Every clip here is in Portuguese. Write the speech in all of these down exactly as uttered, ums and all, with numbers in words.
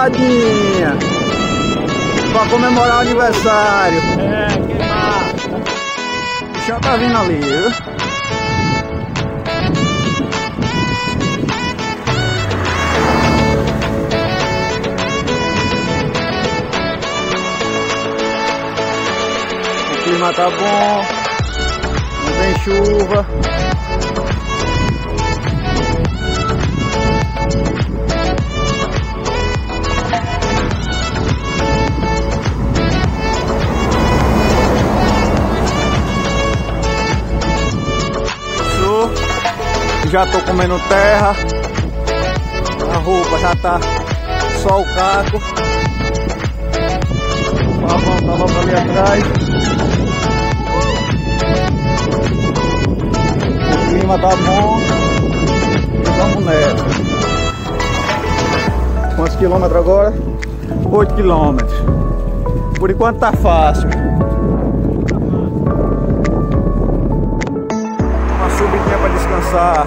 queimadinha pra comemorar o aniversário. É, queimar. O chão tá vindo ali, viu? O clima tá bom, não tem chuva. Já tô comendo terra, a roupa já tá só o caco. O pavão tá logo ali atrás. O clima tá bom e vamos nessa. Quantos quilômetros agora? oito quilômetros. Por enquanto tá fácil. Uma subidinha para descansar.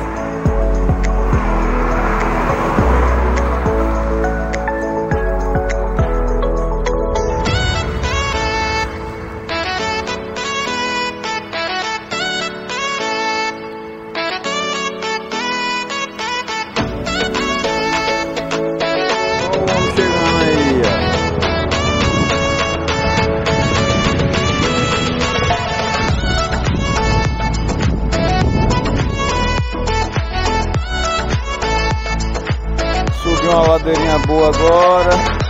Uma ladeirinha boa agora.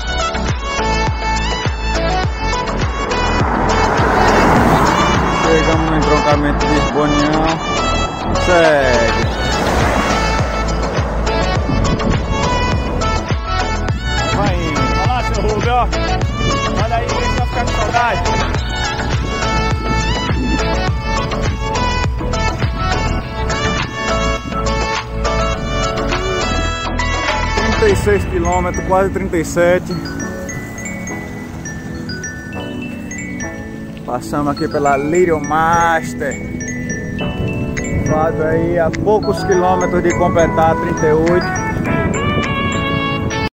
Chegamos no entroncamento de Bonião. Segue. Vai indo. Olha lá, seu Rubio, ó. Olha aí, vem que vai ficar com saudade. trinta e seis quilômetros, quase trinta e sete. Passamos aqui pela Little Master. Faz aí a poucos quilômetros de completar trinta e oito.